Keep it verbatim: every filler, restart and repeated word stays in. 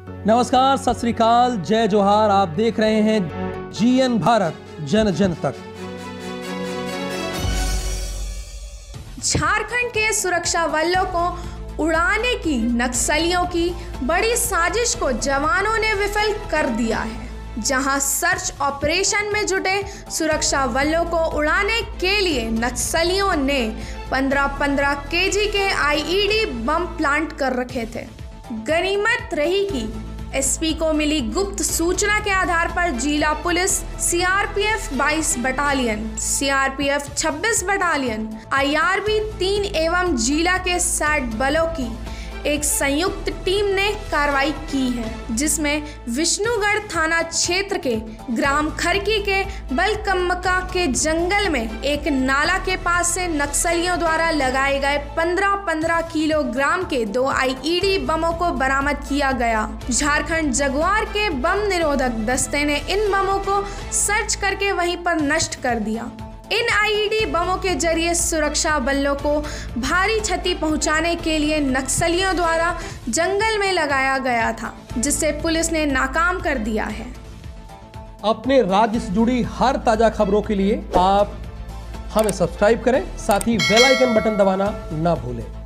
नमस्कार, सत श्री अकाल, जय जोहार। आप देख रहे हैं जीएन भारत, जन जन तक। झारखंड के सुरक्षा बलों को उड़ाने की नक्सलियों की बड़ी साजिश को जवानों ने विफल कर दिया है। जहां सर्च ऑपरेशन में जुटे सुरक्षा बलों को उड़ाने के लिए नक्सलियों ने पंद्रह पंद्रह केजी के आईईडी बम प्लांट कर रखे थे। गनीमत रही कि एसपी को मिली गुप्त सूचना के आधार पर जिला पुलिस, सीआरपीएफ बाईस बटालियन, सीआरपीएफ छब्बीस बटालियन, आईआरबी तीन एवं जिला के सैट बलों की एक संयुक्त टीम ने कार्रवाई की है, जिसमें विष्णुगढ़ थाना क्षेत्र के ग्राम खरकी के बलकम्मका के जंगल में एक नाला के पास से नक्सलियों द्वारा लगाए गए पंद्रह पंद्रह किलोग्राम के दो आईईडी बमों को बरामद किया गया। झारखंड जगुआर के बम निरोधक दस्ते ने इन बमों को सर्च करके वहीं पर नष्ट कर दिया। इन आईईडी बमों के जरिए सुरक्षा बलों को भारी क्षति पहुंचाने के लिए नक्सलियों द्वारा जंगल में लगाया गया था, जिसे पुलिस ने नाकाम कर दिया है। अपने राज्य से जुड़ी हर ताजा खबरों के लिए आप हमें सब्सक्राइब करें, साथ ही बेल आइकन बटन दबाना ना भूलें।